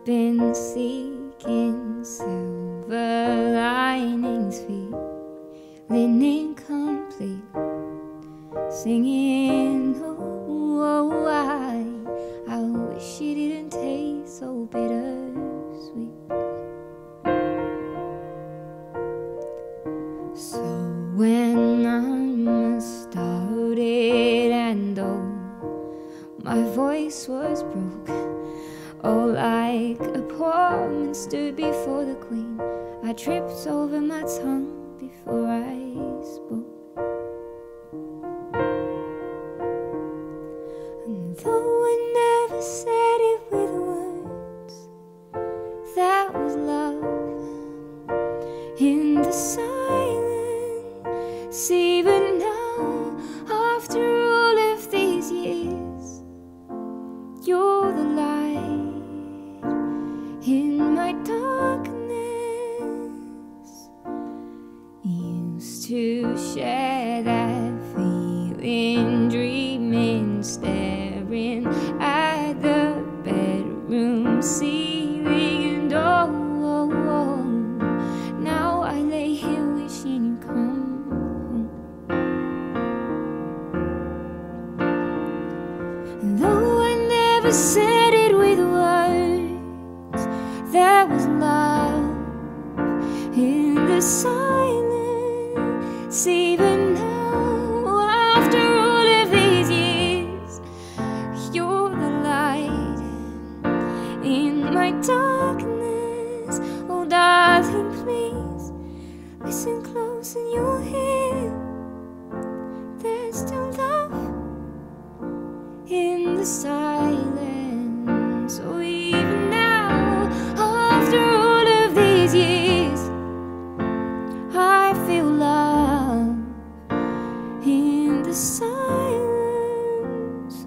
been seeking silver linings, feeling incomplete, singing, oh, I wish it didn't taste so bittersweet. So when I'm started and oh, my voice was broke, oh, like a poor man stood before the queen, I tripped over my tongue before I spoke. And though I never said it with words, that was love in the silence. Even now, after all of these years, you're the light in my darkness. Used to share that feeling, dreaming, staring at the bedroom ceiling, and oh, now I lay here wishing you'd come home. And though I never said it with words, there was love in the silence. Even now, after all of these years, you're the light in my darkness. Oh, darling, please listen close and you'll hear there's still love in the silence. Oh, even now, after all of these years, I feel love in the silence.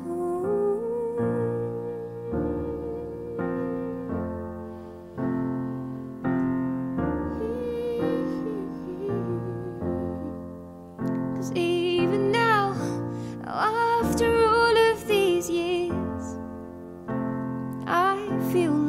Cause even now, after all of these years, I feel